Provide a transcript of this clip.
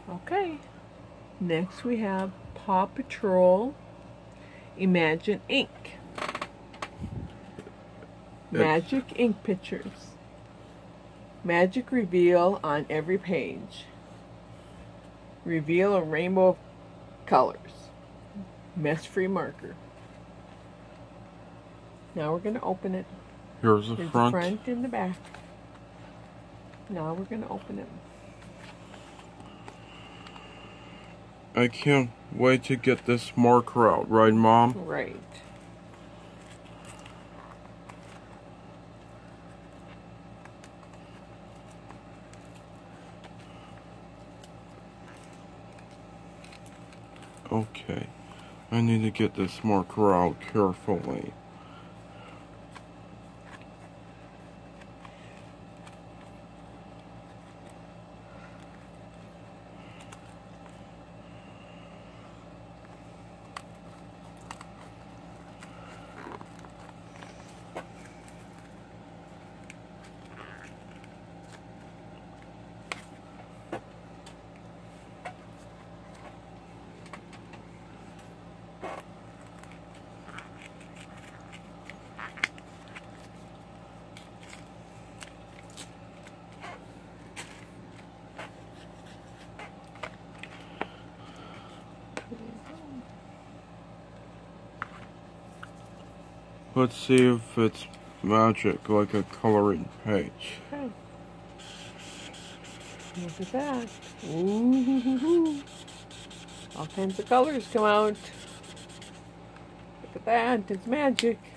Okay, next we have PAW Patrol Imagine Ink. Magic ink pictures. Magic reveal on every page. Reveal a rainbow of colors. Mess-free marker. Now we're going to open it. Here's the There's front. the front and the back. Now we're going to open it. I can't wait to get this marker out, right, Mom? Right. Okay. I need to get this marker out carefully. Let's see if it's magic, like a coloring page. Okay. Look at that. Ooh. All kinds of colors come out. Look at that. It's magic.